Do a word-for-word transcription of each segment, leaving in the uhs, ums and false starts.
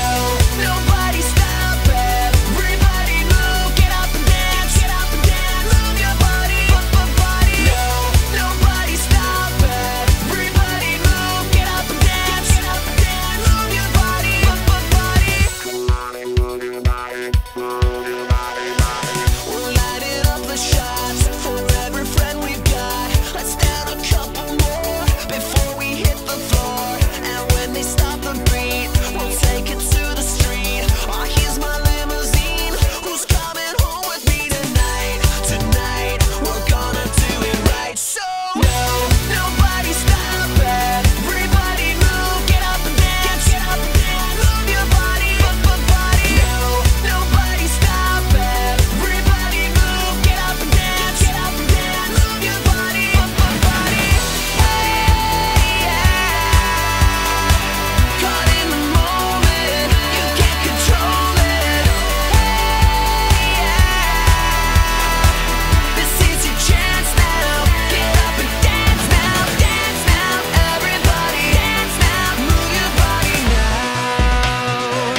nobody stop it. Everybody move, get up and dance, get up and dance. Move your body, body. No, nobody stop it. Everybody move, get up and dance, get up and dance. Move your body, body. Move your body, move your body, body. We're lighting up the shots for every friend we've got. Let's down a couple more before we hit the floor. And when they stop the beat, we'll take it to the street. Oh, here's my limousine. Who's coming home with me tonight? Tonight, we're gonna do it right. So, no, nobody stop it. Everybody move, get up and dance, get up and dance. Move your body, body. No, nobody stop it. Everybody move, get up and dance, get up and dance. Move your body, body. Hey, yeah. Caught in the moment, you can't control it. Hey, yeah. This is your chance now. Get up and dance now, dance now. Everybody dance now, move your body now.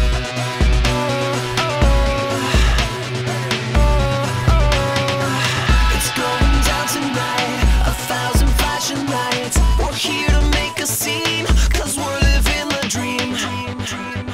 It's going down tonight, a thousand flashing lights. We're here to make a scene, 'cause we're living the dream.